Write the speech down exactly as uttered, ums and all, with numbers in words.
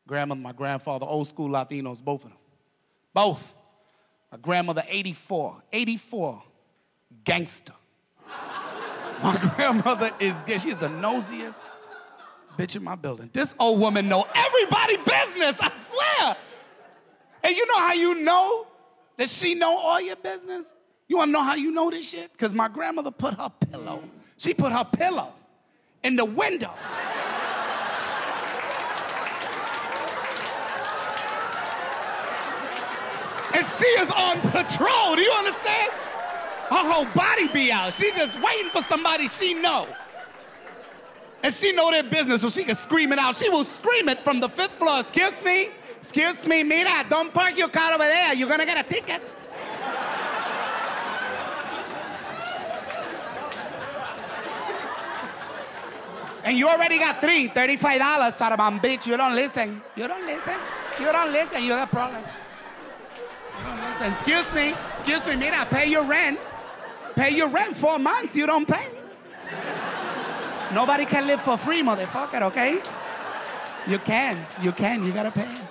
grandmother, my grandfather, old school Latinos, both of them. Both. My grandmother, eighty-four. eighty-four. Gangster. My grandmother is, she's the nosiest bitch in my building. This old woman know everybody's business, I swear. And you know how you know that she know all your business? You wanna know how you know this shit? Because my grandmother put her pillow, she put her pillow in the window. And she is on patrol, do you understand? Her whole body be out. She just waiting for somebody she know. And she know their business so she can scream it out. She will scream it from the fifth floor. Excuse me, excuse me, mira, don't park your car over there. You're gonna get a ticket. And you already got three, thirty-five dollars out of my bitch. You don't listen. You don't listen. You don't listen. You have a problem. You don't listen. Excuse me, excuse me, mira, pay your rent. Pay your rent four months, you don't pay. Nobody can live for free, motherfucker, okay? You can, you can, you gotta pay.